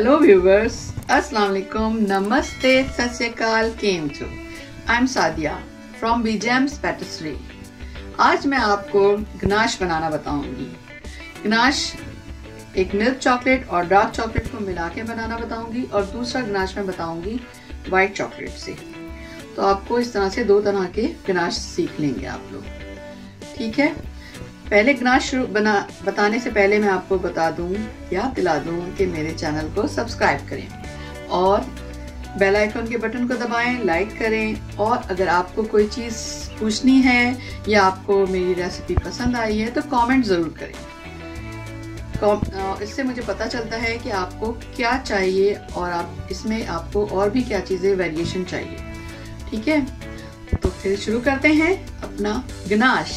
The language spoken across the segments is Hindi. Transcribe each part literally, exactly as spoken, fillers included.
हेलो व्यूवर्स, अस्सलाम वालेकुम, नमस्ते, सत श्री अकाल, केम छो। आई एम सादिया फ्रॉम बीजेम्स पैटिस्ट्री। आज मैं आपको गनाश बनाना बताऊंगी। गनाश एक मिल्क चॉकलेट और डार्क चॉकलेट को मिला के बनाना बताऊंगी और दूसरा गनाश मैं बताऊंगी वाइट चॉकलेट से। तो आपको इस तरह से दो तरह के गनाश सीख लेंगे आप लोग, ठीक है। पहले गनाश शुरू बना बताने से पहले मैं आपको बता दूं, याद दिला दूं कि मेरे चैनल को सब्सक्राइब करें और बेल आइकन के बटन को दबाएं, लाइक करें। और अगर आपको कोई चीज़ पूछनी है या आपको मेरी रेसिपी पसंद आई है तो कमेंट ज़रूर करें। इससे मुझे पता चलता है कि आपको क्या चाहिए और आप इसमें आपको और भी क्या चीज़ें वेरिएशन चाहिए, ठीक है। तो फिर शुरू करते हैं अपना गनाश।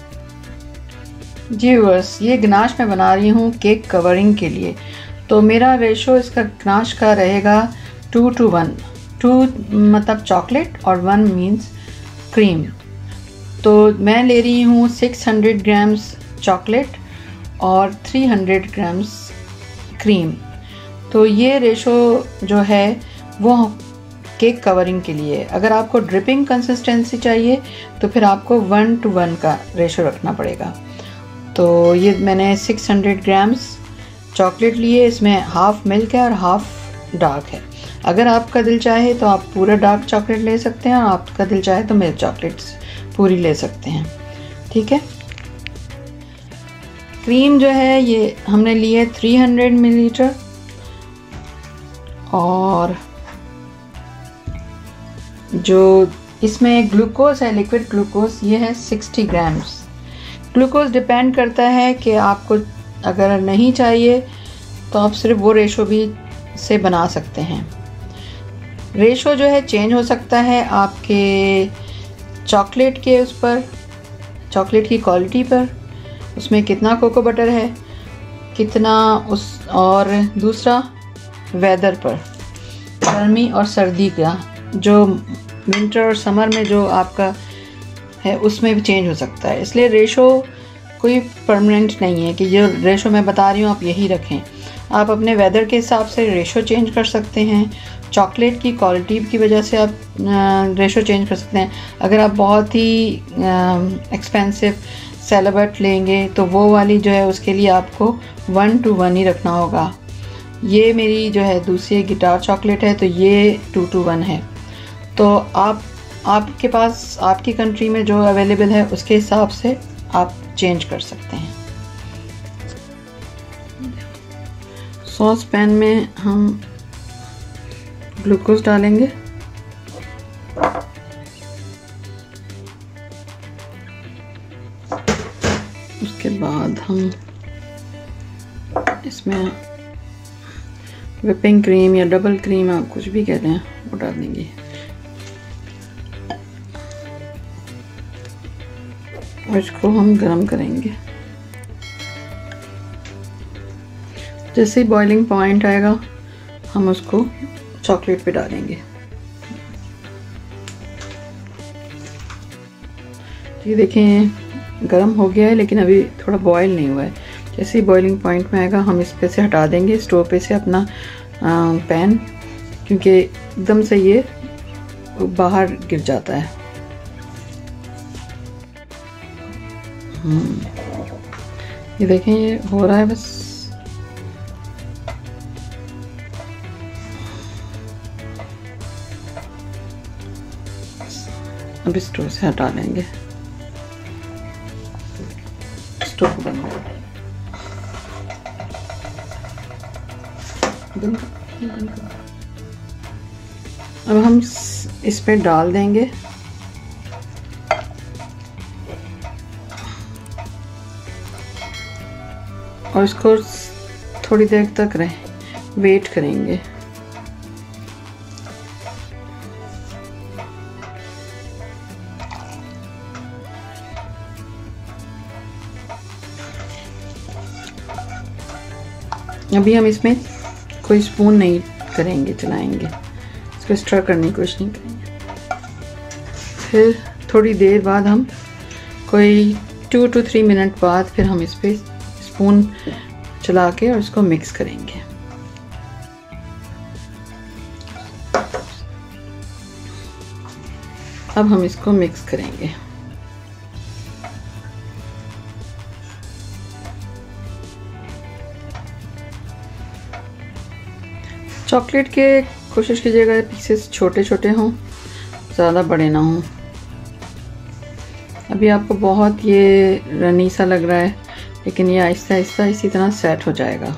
जी व्यूअर्स, ये गनाश मैं बना रही हूँ केक कवरिंग के लिए। तो मेरा रेशो इसका गनाश का रहेगा टू टू वन। टू मतलब चॉकलेट और वन मीन्स क्रीम। तो मैं ले रही हूँ सिक्स हंड्रेड ग्राम्स चॉकलेट और थ्री हंड्रेड ग्राम्स क्रीम। तो ये रेशो जो है वो केक कवरिंग के लिए। अगर आपको ड्रिपिंग कंसिस्टेंसी चाहिए तो फिर आपको वन टू वन का रेशो रखना पड़ेगा। तो ये मैंने सिक्स हंड्रेड ग्राम्स चॉकलेट लिए, इसमें हाफ मिल्क है और हाफ डार्क है। अगर आपका दिल चाहे तो आप पूरा डार्क चॉकलेट ले सकते हैं और आपका दिल चाहे तो मिल्क चॉकलेट्स पूरी ले सकते हैं, ठीक है। क्रीम जो है ये हमने ली है थ्री हंड्रेड मिलीलीटर और जो इसमें ग्लूकोज है, लिक्विड ग्लूकोज, ये है सिक्सटी ग्राम्स। ग्लूकोज डिपेंड करता है कि आपको अगर नहीं चाहिए तो आप सिर्फ वो रेशो भी से बना सकते हैं। रेशो जो है चेंज हो सकता है आपके चॉकलेट के उस पर, चॉकलेट की क्वालिटी पर, उसमें कितना कोको बटर है, कितना उस, और दूसरा वेदर पर, गर्मी और सर्दी का, जो विंटर और समर में जो आपका है उसमें भी चेंज हो सकता है। इसलिए रेशो कोई परमानेंट नहीं है कि जो रेशो मैं बता रही हूँ आप यही रखें। आप अपने वेदर के हिसाब से रेशो चेंज कर सकते हैं। चॉकलेट की क्वालिटी की वजह से आप रेशो चेंज कर सकते हैं। अगर आप बहुत ही एक्सपेंसिव सेलेबट लेंगे तो वो वाली जो है उसके लिए आपको वन टू वन ही रखना होगा। ये मेरी जो है दूसरी गिटार चॉकलेट है तो ये टू टू वन है। तो आप आपके पास आपकी कंट्री में जो अवेलेबल है उसके हिसाब से आप चेंज कर सकते हैं। सॉस पैन में हम ग्लूकोज डालेंगे, उसके बाद हम इसमें व्हिपिंग क्रीम या डबल क्रीम, आप कुछ भी कहते हैं, वो डाल देंगे और इसको हम गरम करेंगे। जैसे ही बॉइलिंग पॉइंट आएगा हम उसको चॉकलेट पे डालेंगे। ये देखें गरम हो गया है लेकिन अभी थोड़ा बॉयल नहीं हुआ है। जैसे ही बॉइलिंग पॉइंट में आएगा हम इस पे से हटा देंगे स्टोव पे से अपना आ, पैन, क्योंकि एकदम से ये बाहर गिर जाता है। ये देखें ये हो रहा है बस। अब स्टोव से हटा लेंगे, स्टोव बंद कर देंगे। अब हम इस पे डाल देंगे और इसको थोड़ी देर तक रहे वेट करेंगे। अभी हम इसमें कोई स्पून नहीं करेंगे, चलाएंगे, इसको स्टर करने की कोशिश नहीं करेंगे। फिर थोड़ी देर बाद हम कोई टू टू थ्री मिनट बाद फिर हम इस पर स्पून चला के और इसको मिक्स करेंगे। अब हम इसको मिक्स करेंगे। चॉकलेट के कोशिश कीजिएगा पीसेस छोटे छोटे हों, ज़्यादा बड़े ना हों। अभी आपको बहुत ये रनी सा लग रहा है, लेकिन ये आहिस्ता आहिस्ता इसी तरह सेट हो जाएगा।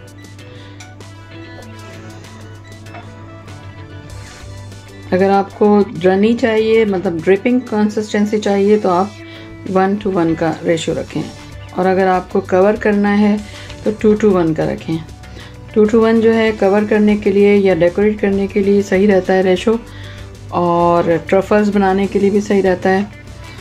अगर आपको रनी चाहिए, मतलब ड्रिपिंग कंसिस्टेंसी चाहिए, तो आप वन टू वन का रेशियो रखें, और अगर आपको कवर करना है तो टू टू वन का रखें। टू टू वन जो है कवर करने के लिए या डेकोरेट करने के लिए सही रहता है रेशो, और ट्रफल्स बनाने के लिए भी सही रहता है।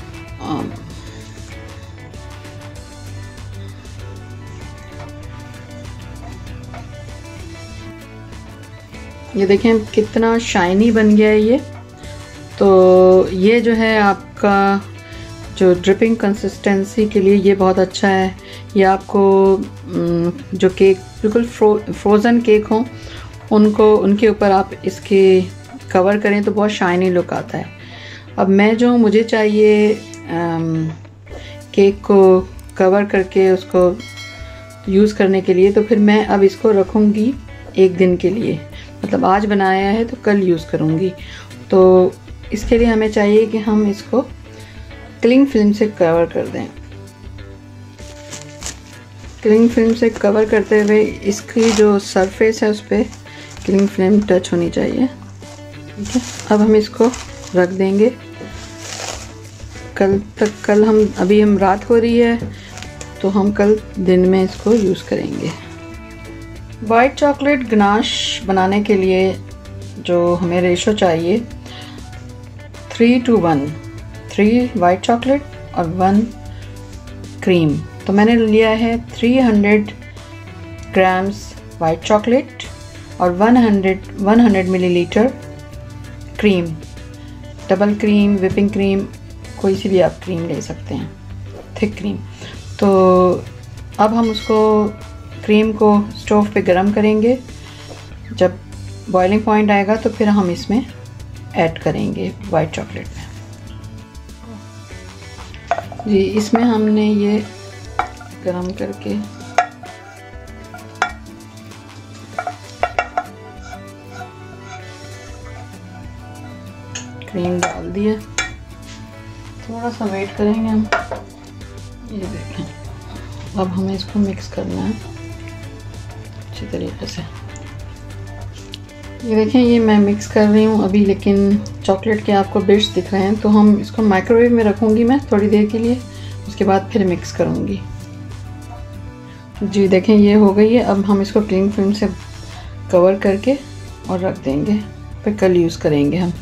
ये देखें कितना शाइनी बन गया है ये। तो ये जो है आपका जो ड्रिपिंग कंसिस्टेंसी के लिए ये बहुत अच्छा है। ये आपको जो केक बिल्कुल फ्रो, फ्रोज़न केक हों उनको उनके ऊपर आप इसके कवर करें तो बहुत शाइनी लुक आता है। अब मैं जो मुझे चाहिए आम, केक को कवर करके उसको यूज़ करने के लिए, तो फिर मैं अब इसको रखूँगी एक दिन के लिए, मतलब आज बनाया है तो कल यूज़ करूँगी। तो इसके लिए हमें चाहिए कि हम इसको क्लिंग फिल्म से कवर कर दें। क्लिंग फिल्म से कवर करते हुए इसकी जो सरफेस है उस पर क्लिंग फिल्म टच होनी चाहिए। ठीक है, अब हम इसको रख देंगे कल तक। कल हम अभी हम रात हो रही है तो हम कल दिन में इसको यूज़ करेंगे। वाइट चॉकलेट गनाश बनाने के लिए जो हमें रेशो चाहिए three to one, three white chocolate और वन क्रीम। तो मैंने लिया है three hundred grams white chocolate और one hundred millilitre cream, double cream, whipping cream, कोई सी भी आप क्रीम ले सकते हैं, थिक क्रीम। तो अब हम उसको क्रीम को स्टोव पे गरम करेंगे। जब बॉइलिंग पॉइंट आएगा तो फिर हम इसमें ऐड करेंगे वाइट चॉकलेट में। जी, इसमें हमने ये गरम करके क्रीम डाल दिया। थोड़ा सा वेट करेंगे हम। ये देखें, अब हमें इसको मिक्स करना है अच्छी तरीके से। ये देखें, ये मैं मिक्स कर रही हूँ अभी, लेकिन चॉकलेट के आपको बिट्स दिख रहे हैं। तो हम इसको माइक्रोवेव में रखूँगी मैं थोड़ी देर के लिए, उसके बाद फिर मिक्स करूँगी। जी देखें, ये हो गई है। अब हम इसको क्लिंग फिल्म से कवर करके और रख देंगे, फिर कल यूज़ करेंगे हम।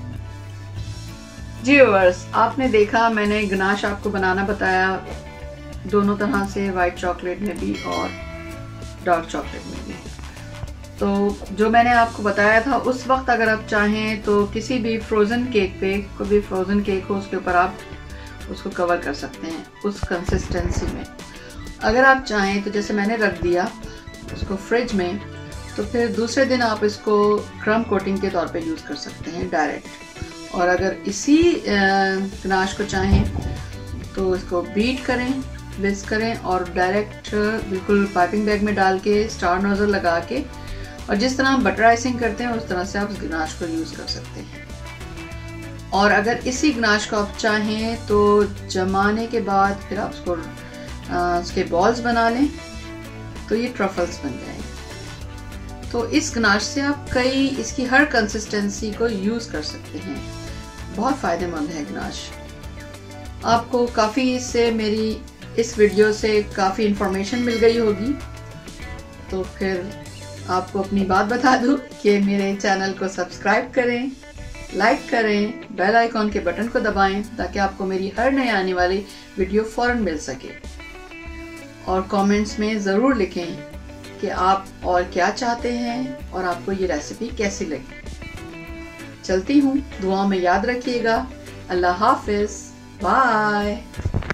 जी व्यूअर्स, आपने देखा, मैंने गनाश आपको बनाना बताया दोनों तरह से, वाइट चॉकलेट में भी और डार्क चॉकलेट में भी। तो जो मैंने आपको बताया था उस वक्त अगर आप चाहें तो किसी भी फ्रोज़न केक पे, कोई भी फ्रोज़न केक हो उसके ऊपर आप उसको कवर कर सकते हैं उस कंसिस्टेंसी में। अगर आप चाहें तो जैसे मैंने रख दिया उसको फ्रिज में, तो फिर दूसरे दिन आप इसको क्रम कोटिंग के तौर पे यूज़ कर सकते हैं डायरेक्ट। और अगर इसी गनाश को चाहें तो इसको बीट करें, विस्क करें और डायरेक्ट बिल्कुल पाइपिंग बैग में डाल के स्टार नोजल लगा के, और जिस तरह हम बटर आइसिंग करते हैं उस तरह से आप इस गनाश को यूज़ कर सकते हैं। और अगर इसी गनाश को आप चाहें तो जमाने के बाद फिर आप उसको उसके बॉल्स बना लें तो ये ट्रफल्स बन जाएंगे। तो इस गनाश से आप कई, इसकी हर कंसिस्टेंसी को यूज़ कर सकते हैं। बहुत फ़ायदेमंद है गनाश। आपको काफ़ी इससे, मेरी इस वीडियो से काफ़ी इन्फॉर्मेशन मिल गई होगी। तो फिर आपको अपनी बात बता दूं कि मेरे चैनल को सब्सक्राइब करें, लाइक करें, बेल आइकॉन के बटन को दबाएं ताकि आपको मेरी हर नई आने वाली वीडियो फ़ौरन मिल सके। और कमेंट्स में ज़रूर लिखें कि आप और क्या चाहते हैं और आपको ये रेसिपी कैसी लगी। चलती हूँ, दुआ में याद रखिएगा। अल्लाह हाफिज़, बाय।